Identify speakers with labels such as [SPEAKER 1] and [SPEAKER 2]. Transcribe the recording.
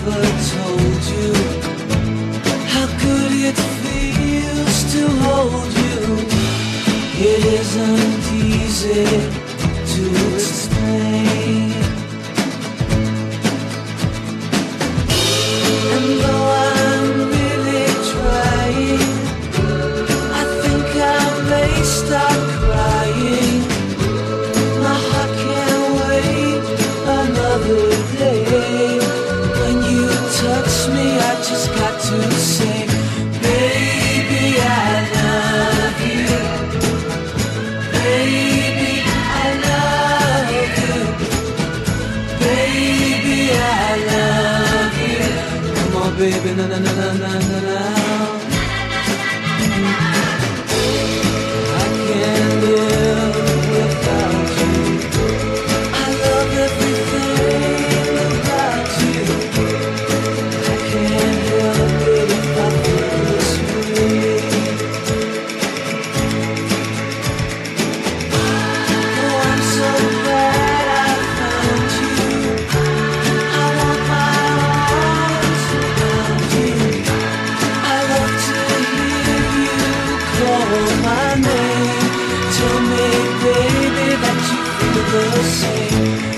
[SPEAKER 1] never told you how good it feels to hold you. It isn't easy to explain. And though I'm really trying, I think I may start crying. My heart can't wait another day. When you touch me, I just got to say, baby, I love you. Baby, I love you. Baby, I love you. Come on, baby, na na na na na na na. I can't live without you. I love everything about you. I can't help it if I feel this way. Oh, I'm so glad I found you. I want my arms around you. I love to hear you call my name. Tell me, baby, that you feel the same.